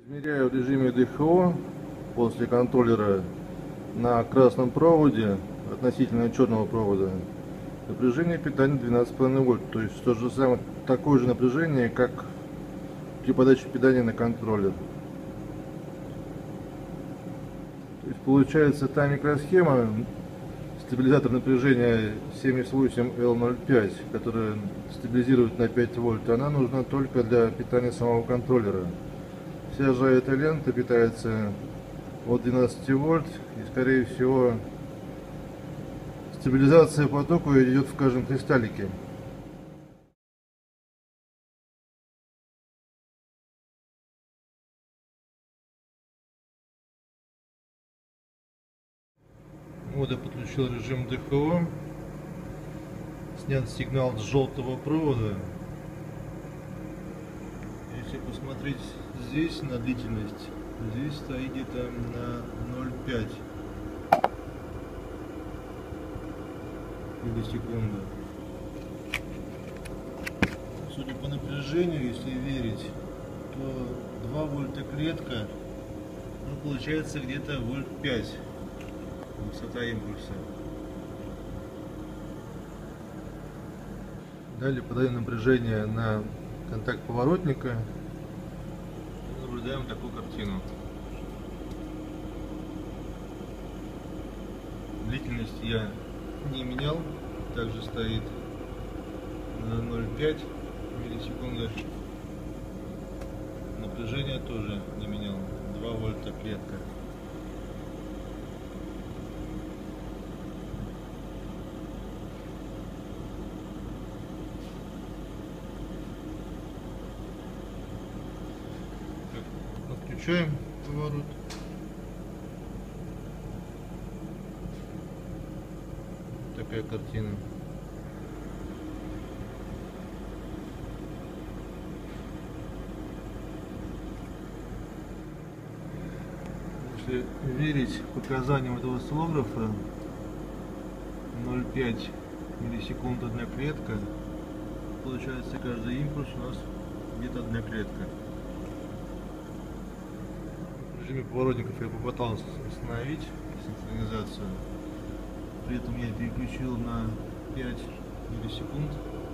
Измеряю в режиме ДХО после контроллера на красном проводе относительно черного провода напряжение питания 12,5 вольт, то есть то же самое, такое же напряжение, как при подаче питания на контроллер. То есть получается та микросхема, стабилизатор напряжения 78L05, которая стабилизирует на 5 вольт, она нужна только для питания самого контроллера. Вся же эта лента питается от 12 вольт, и скорее всего стабилизация потока идет в каждом кристаллике. Вот я подключил режим ДХО, снят сигнал с желтого провода. Если посмотреть здесь на длительность, здесь стоит где-то на 0,5 миллисекунды. Судя по напряжению, если верить, то 2 вольта клетка, ну, получается где-то вольт 5 высота импульса. Далее подаем напряжение на контакт поворотника и наблюдаем такую картину. Длительность я не менял, также стоит на 0,5 миллисекунды. Напряжение тоже не менял, 2 вольта клетка. Отключаем поворот. Такая картина. Если верить показаниям этого осциллографа, 0,5 миллисекунд одна клетка, получается каждый импульс у нас где-то одна клетка. В режиме поворотников я попытался остановить синхронизацию, при этом я переключил на 5 миллисекунд.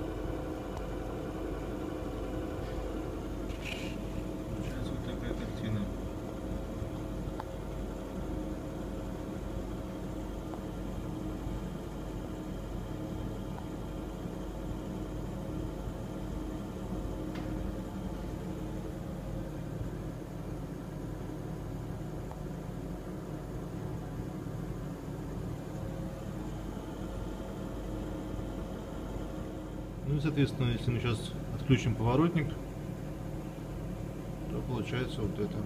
Получается вот такая картина. Ну и соответственно, если мы сейчас отключим поворотник, то получается вот это.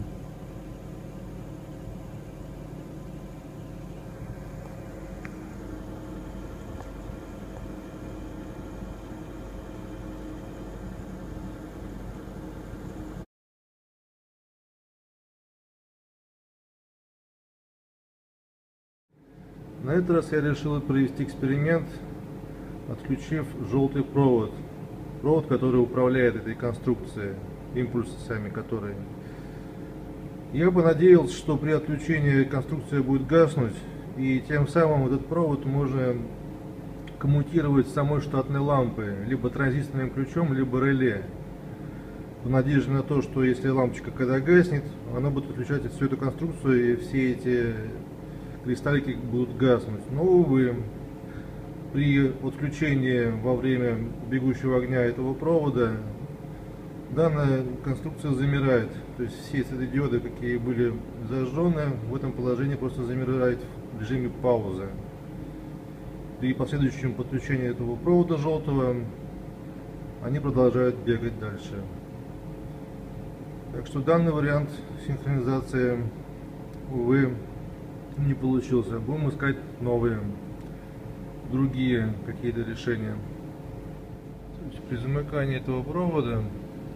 На этот раз я решил провести эксперимент, отключив желтый провод, который управляет этой конструкцией, импульсы сами которые. Я бы надеялся, что при отключении конструкция будет гаснуть, и тем самым этот провод можно коммутировать с самой штатной лампы, либо транзисторным ключом, либо реле, в надежде на то, что если лампочка когда гаснет, она будет отключать всю эту конструкцию, и все эти кристаллики будут гаснуть. Но, увы, при отключении во время бегущего огня этого провода данная конструкция замирает. То есть все светодиоды, какие были зажжены, в этом положении просто замирают в режиме паузы. При последующем подключении этого провода желтого они продолжают бегать дальше. Так что данный вариант синхронизации, увы, не получился. Будем искать новые, другие какие-то решения. При замыкании этого провода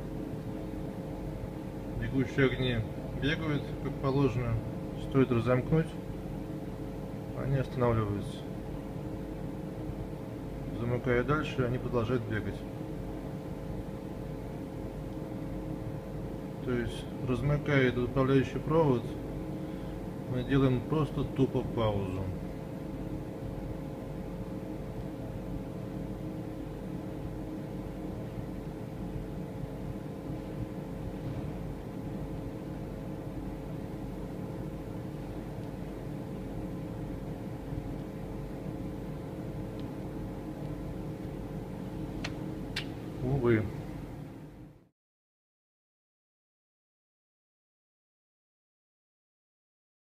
бегущие огни бегают как положено. Стоит разомкнуть, они останавливаются. Замыкая дальше, они продолжают бегать. То есть, размыкая этот управляющий провод, мы делаем просто тупо паузу. Увы.